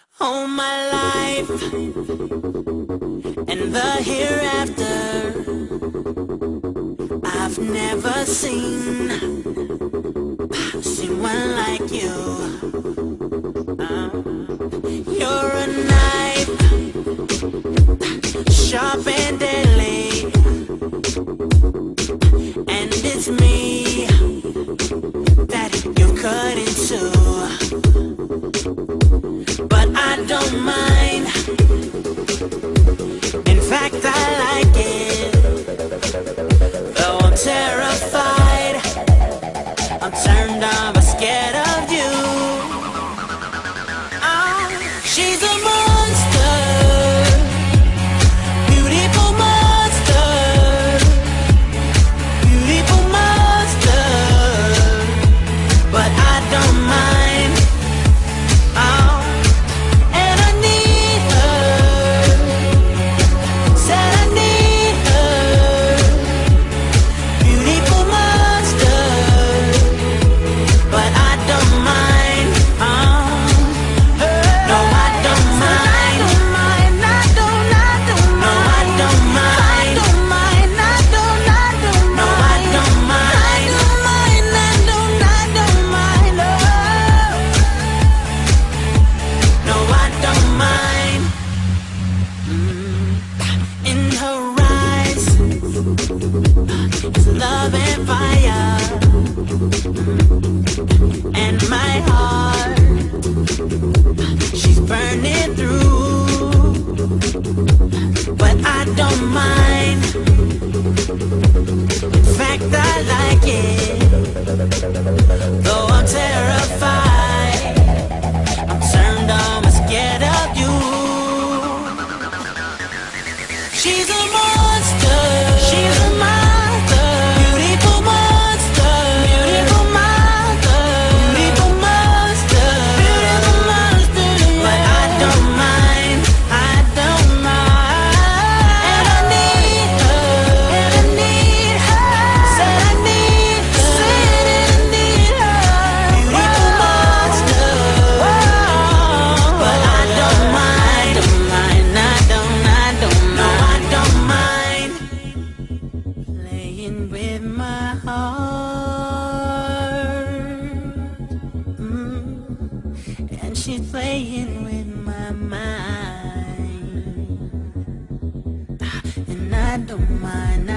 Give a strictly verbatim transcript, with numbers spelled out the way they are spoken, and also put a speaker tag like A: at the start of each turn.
A: All my life and the hereafter, I've never seen seen one like you. uh, You're a knife, sharp and deadly, and it's me that you cut into. But I don't mind. In fact, I like it. Though I'm terrified, I'm turned on but scared of you. Oh, she's a monster, beautiful monster, beautiful monster. But I don't mind. Oh, love and fire, and my heart, she's burning through. But I don't mind. In fact, I like it. Though I'm terrified, I'm turned on but scared of you. She's a monster. She's a monster. With my heart, mm, and she's playing with my mind, and I don't mind.